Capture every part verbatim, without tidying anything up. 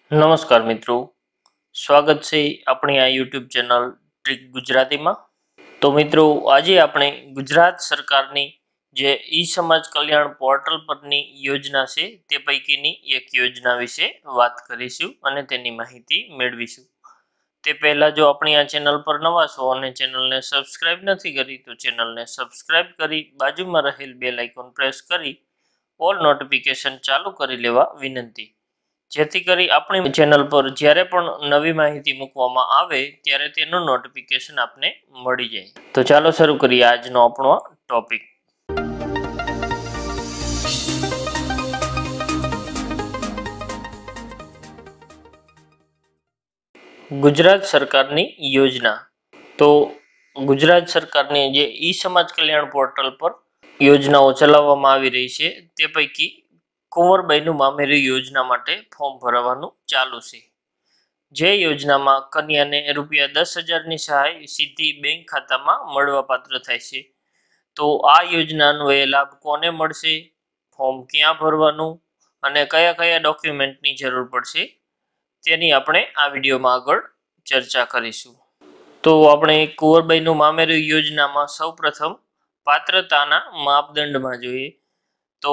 નમસ્કાર મિત્રો, સ્વાગત છે આપણી આ યુટ્યુબ ચેનલ ટ્રીક ગુજરાતીમાં। તો મિત્રો, આજે આપણે ગુજરાત સરકારની જે ઈ સમાજ કલ્યાણ પોર્ટલ પરની યોજના છે તે પૈકીની એક યોજના વિશે વાત કરીશું અને તેની માહિતી મેળવીશું। તે પહેલા જો આપણી આ ચેનલ પર નવા છો અને ચેનલને સબસ્ક્રાઇબ નથી કરી તો ચેનલને સબસ્ક્રાઇબ કરી બાજુમાં રહેલ બેલ આઇકોન પ્રેસ કરી ઓલ નોટિફિકેશન ચાલુ કરી લેવા વિનંતી, જેથી કરી આપણી ચેનલ પર જ્યારે પણ નવી માહિતી મૂકવામાં આવે ત્યારે તેનું નોટિફિકેશન આપને મળી જાય। તો ચાલો શરૂ કરીએ આજનો આપણો ટોપિક। ગુજરાત સરકારની યોજના। તો ગુજરાત સરકારની જે ઈ સમાજ કલ્યાણ પોર્ટલ પર યોજનાઓ ચલાવવામાં આવી રહી છે તે પૈકી કુંવરબાઈનું મામેરું યોજના માટે ફોર્મ ભરવાનું ચાલુ છે। જે યોજનામાં કન્યાને રૂપિયા દસ હજારની સહાય સીધી બેંક ખાતામાં મળવાપાત્ર થાય છે। તો આ યોજનાનો એ લાભ કોને મળશે, ફોર્મ ક્યાં ભરવાનું અને કયા કયા ડોક્યુમેન્ટની જરૂર પડશે તેની આપણે આ વિડીયોમાં આગળ ચર્ચા કરીશું। તો આપણે કુંવરબાઈનું મામેરું યોજનામાં સૌપ્રથમ પાત્રતાના માપદંડમાં જોઈએ તો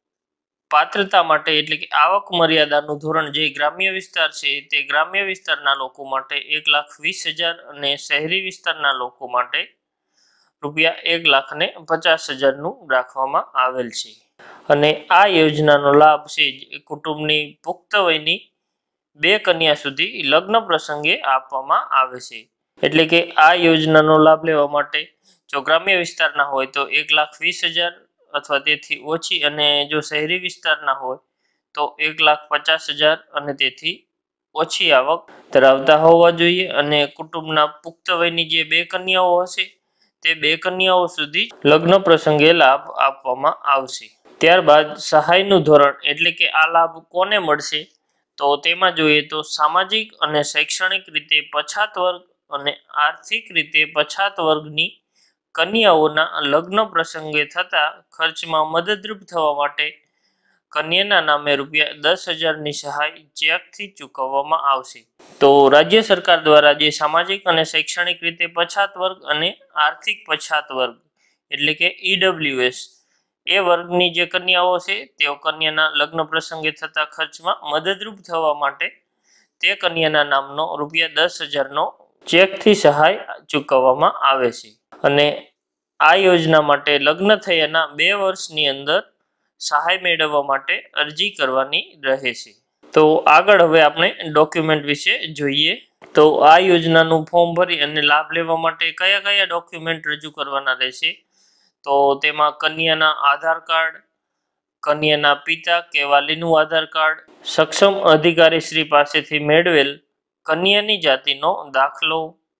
પાત્રતા માટે એટલે કે આવક મર્યાદાનું ધોરણ જે ગ્રામ્ય વિસ્તાર છે તે ગ્રામ્ય વિસ્તારના લોકો માટે એક લાખ વીસ હજાર અને શહેરી વિસ્તારના લોકો માટે રૂપિયા એક લાખ ને પચાસ હજારનું રાખવામાં આવેલ છે। અને આ યોજનાનો લાભ છે કુટુંબની પુખ્ત વયની બે કન્યા સુધી લગ્ન પ્રસંગે આપવામાં આવે છે। એટલે કે આ યોજનાનો લાભ લેવા માટે જો ગ્રામ્ય વિસ્તારના હોય તો એક લાખ વીસ હજાર અથવા તેથી ઓછી અને જો શહેરી વિસ્તારના હોય તો એક લાખ પચાસ હજાર અને તેથી ઓછી આવક ધરાવતા હોવા જોઈએ અને કુટુંબના પુખ્ત વયની જે બે કન્યાઓ હશે તે બે કન્યાઓ સુધી લગ્ન પ્રસંગે લાભ આપવામાં આવશે। ત્યારબાદ સહાયનું ધોરણ એટલે કે આ લાભ કોને મળશે તો તેમાં જોઈએ તો સામાજિક અને શૈક્ષણિક રીતે પછાત વર્ગ અને આર્થિક રીતે પછાત વર્ગની કન્યાઓના લગ્ન પ્રસંગે થતા ખર્ચમાં મદદરૂપ થવા માટે કન્યાના નામે રૂપિયા દસ હજારની સહાય ચેકથી ચૂકવવામાં આવશે। તો રાજ્ય સરકાર દ્વારા જે સામાજિક અને શૈક્ષણિક રીતે પછાત વર્ગ અને આર્થિક પછાત વર્ગ એટલે કે ઈડબ્લ્યુએસ એ વર્ગની જે કન્યાઓ છે તેઓ કન્યાના લગ્ન પ્રસંગે થતા ખર્ચમાં મદદરૂપ થવા માટે તે કન્યાના નામનો રૂપિયા દસ હજારનો ચેકથી સહાય ચૂકવવામાં આવે છે। અને આ યોજના માટે લગ્ન થયાના બે વર્ષની અંદર સહાય મેળવવા માટે અરજી કરવાની રહે છે। તો આગળ હવે આપણે ડોક્યુમેન્ટ વિશે જોઈએ તો આ યોજનાનું ફોર્મ ભરી અને લાભ લેવા માટે કયા કયા ડોક્યુમેન્ટ રજૂ કરવાના રહેશે તો તેમાં કન્યાના આધાર કાર્ડ, કન્યાના પિતા કે વાલીનું આધાર કાર્ડ, સક્ષમ અધિકારી શ્રી પાસેથી મેળવેલ કન્યાની જાતિનો દાખલો,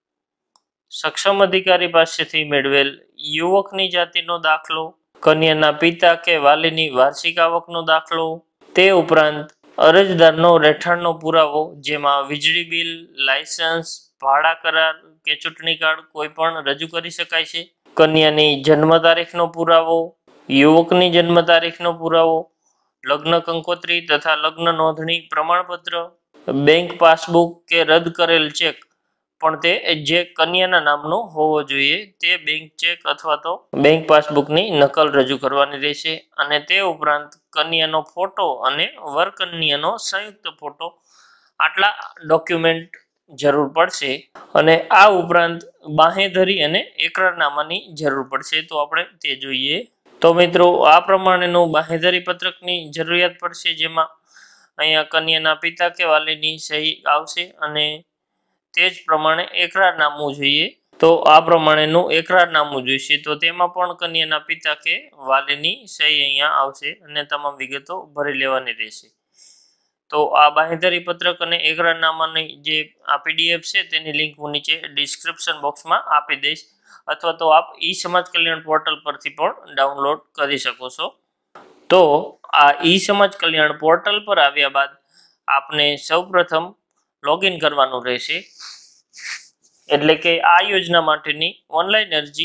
સક્ષમ અધિકારી પાસેથી મેળવેલ યુવકની જાતિનો દાખલો, કન્યાના પિતા કે વાલીની વાર્ષિક આવકનો દાખલો, તે ઉપરાંત અરજદારનો રહેઠાણનો પુરાવો જેમાં વીજળી બિલ, લાયસન્સ, ભાડા કરાર કે ચૂંટણી કાર્ડ કોઈ પણ રજૂ કરી શકાય છે, કન્યાની જન્મ તારીખનો પુરાવો, યુવકની જન્મ તારીખનો પુરાવો, લગ્ન કંકોત્રી તથા લગ્ન નોંધણી પ્રમાણપત્ર, બેંક પાસબુક કે રદ કરેલ ચેક પણ તે જે કન્યાના નામનો હોવો જોઈએ તે બેંક ચેક અથવા તો બેંક પાસબુકની નકલ રજૂ કરવાની રહેશે। અને તે ઉપરાંત કન્યાનો ફોટો અને વર કન્યાનો સંયુક્ત ફોટો આટલા ડોક્યુમેન્ટ જરૂર પડશે। અને આ ઉપરાંત બાંહેધરી અને એકરારનામાની જરૂર પડશે તો આપણે તે જોઈએ। તો મિત્રો આ પ્રમાણેનું બાંહેધરી પત્રકની જરૂરિયાત પડશે જેમાં અહીંયા કન્યાના પિતા કે વાલીની સહી આવશે અને તે જ પ્રમાણે એકરારનામું જોઈએ તો આ પ્રમાણેનું એકરારનામું જોઈશે તો તેમાં પણ કન્યાના પિતા કે વાલીની સહી અહીંયા આવશે અને તમામ વિગતો ભરી લેવાની રહેશે। તો આ બાંહેધરી પત્રક અને એકરારનામાની જે આ પીડીએફ છે તેની લિંક હું નીચે ડિસ્ક્રિપ્શન બોક્સમાં આપી દઈશ અથવા તો આપ ઈ સમાજ કલ્યાણ પોર્ટલ પરથી પણ ડાઉનલોડ કરી શકો છો। તો આ ઈ સમાજ કલ્યાણ પોર્ટલ પર આવ્યા બાદ આપને સૌપ્રથમ લોગિન કરવાનું રહેશે એટલે કે આ યોજના માટેની ઓનલાઈન અરજી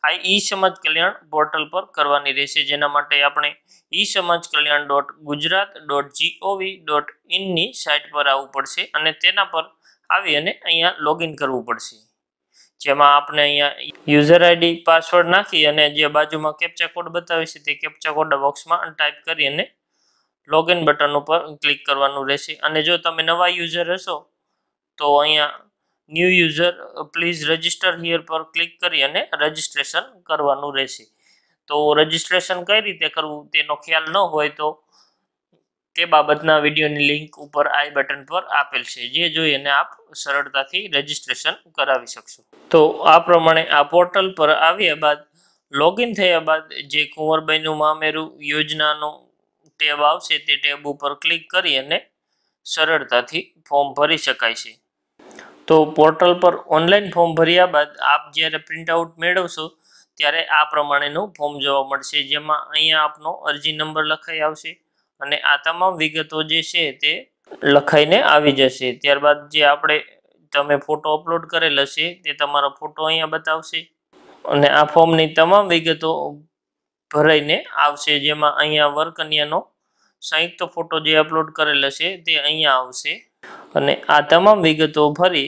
આ ઈ સમાજ કલ્યાણ પોર્ટલ પર કરવાની રહેશે, જેના માટે આપણે e Samaj Kalyan dot Gujarat dot GOV dot in ની સાઇટ પર આવવું પડશે અને તેના પર આવી અને અહીંયા લોગિન કરવું પડશે, જેમાં આપણે અહીંયા યુઝર આઈડી પાસવર્ડ નાખી અને જે બાજુમાં કેપ્ચા કોડ બતાવે છે તે કેપ્ચા કોડ બોક્સમાં ટાઈપ કરી અને લોગિન બટન ઉપર ક્લિક કરવાનું રહેશે। અને જો તમે નવા યુઝર હશો તો અહીંયા new user please register here પર ક્લિક કરી અને રજિસ્ટ્રેશન કરવાનું રહેશે। તો રજિસ્ટ્રેશન કઈ રીતે કરવું તેનો ખ્યાલ ન હોય તો તે બાબતના વિડીયોની લિંક ઉપર આઈ બટન પર આપેલ છે, જે જોઈ અને આપ સરળતાથી રજિસ્ટ્રેશન કરાવી શકશો। તો આ પ્રમાણે આ પોર્ટલ પર આવ્યા બાદ લોગિન થયા બાદ જે કુંવરબાઈનું મામેરું યોજનાનો ટેબ આવશે તે ટેબ ઉપર ક્લિક કરી અને સરળતાથી ફોર્મ ભરી શકાય છે। તો પોર્ટલ પર ઓનલાઈન ફોર્મ ભર્યા બાદ આપ જ્યારે પ્રિન્ટ આઉટ મેળવશો ત્યારે આ પ્રમાણેનું ફોર્મ જોવા મળશે, જેમાં અહીંયા આપનો અરજી નંબર લખાઈ આવશે અને આ તમામ વિગતો જે છે તે લખાઈને આવી જશે। ત્યારબાદ જે આપણે તમે ફોટો અપલોડ કરેલ હશે તે તમારો ફોટો અહીંયા બતાવશે અને આ ફોર્મની તમામ વિગતો ભરાઈને આવશે, જેમાં અહીંયા વરકન્યાનો સંયુક્ત ફોટો જે અપલોડ કરેલ હશે તે અહીંયા આવશે અને આ તમામ વિગતો ભરી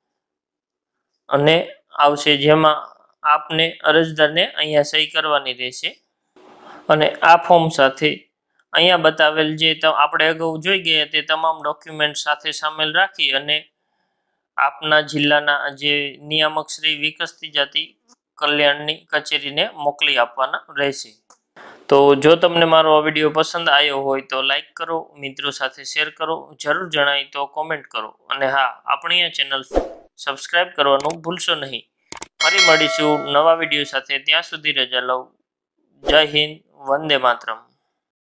અને આવશે, જેમાં આપને અરજદારને અહીંયા સહી કરવાની રહેશે અને આ ફોર્મ સાથે અહીંયા બતાવેલ જે આપણે અગાઉ જોઈ ગયા તે તમામ ડોક્યુમેન્ટ સાથે સામેલ રાખી અને આપના જિલ્લાના જે નિયામક શ્રી વિકસતી જાતિ કલ્યાણની કચેરીને મોકલી આપવાના રહેશે। તો જો તમને મારો આ વિડીયો પસંદ આવ્યો હોય તો લાઈક કરો, મિત્રો સાથે શેર કરો, જરૂર જણાય તો કોમેન્ટ કરો અને હા, આપણી આ ચેનલ સબસ્ક્રાઈબ કરવાનું ભૂલશો નહીં। ફરી મળીશું નવા વિડીયો સાથે, ત્યાં સુધી રજા લઉં। જય હિન્દ, વંદે માતરમ।